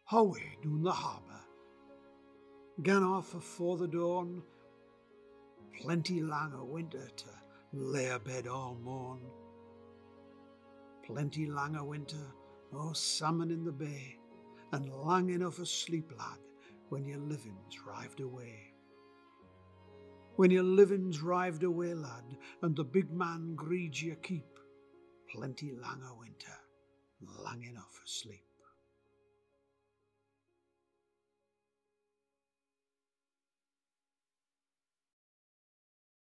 away doon the harbour. Gan off afore the dawn, plenty lang a winter to lay abed all morn. Plenty lang a winter, no salmon in the bay, and lang enough asleep, lad, when your living's rived away. When your living's rived away, lad, and the big man greeds you keep, plenty lang a winter, lang enough asleep.